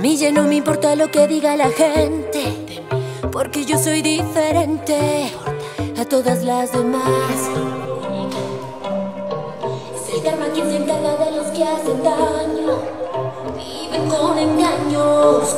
mí ya no me importa lo que diga la gente, porque yo soy diferente a todas las demás. Es el karma quien se encarga de los que hacen daño, viven con engaños.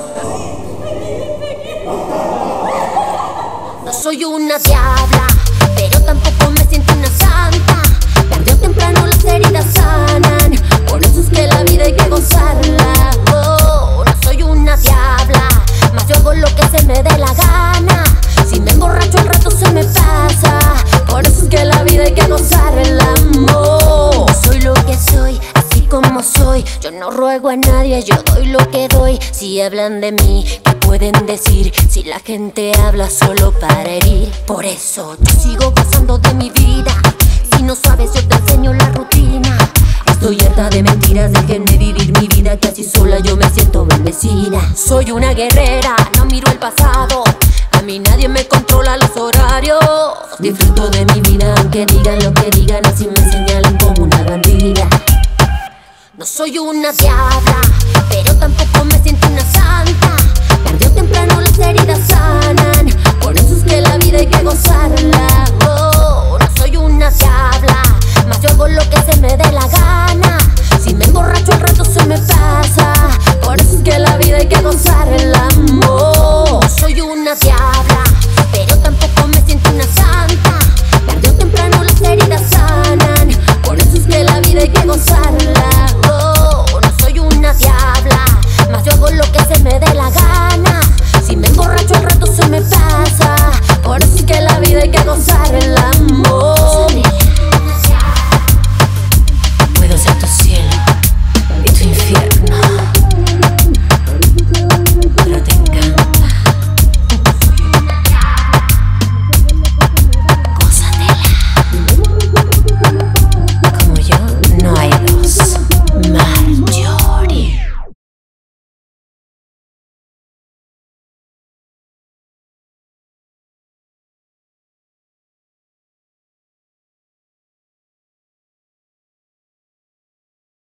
No soy una diabla, pero tampoco me siento una santa. Tarde o temprano las heridas sanan, por eso es que la vida hay que gozarla. Oh, no soy una diabla, mas yo hago lo que se me dé la gana. Si me emborracho al rato se me pasa, por eso es que la vida hay que gozarla. Oh, soy lo que soy, así como soy. Yo no ruego a nadie, yo doy lo que doy. Si hablan de mí, ¿qué pueden decir? Si la gente habla solo para herir. Por eso yo sigo gozando de mi vida. Si no sabes, yo te enseño la rutina. Estoy harta de mentiras, déjenme vivir mi vida, que así sola yo me siento bendecida. Soy una guerrera, no miro el pasado. A mí nadie me controla los horarios. Disfruto de mi vida, aunque digan lo que digan, así me señalan como una bandida. No soy una diabla, pero tampoco me siento una santa. Tarde o temprano las heridas sanan, por eso es que la vida hay que gozarla. Oh, no soy una diabla, mas yo hago lo que se me dé la gana. Si me emborracho al rato se me pasa, por eso es que la vida hay que gozarla. Oh, no soy una diabla, pero tampoco me siento una santa. Tarde o temprano las heridas sanan, por eso es que la vida hay que gozarla. Oh, no soy una diabla, mas yo hago lo que se me dé la gana. Si me emborracho al rato se me pasa,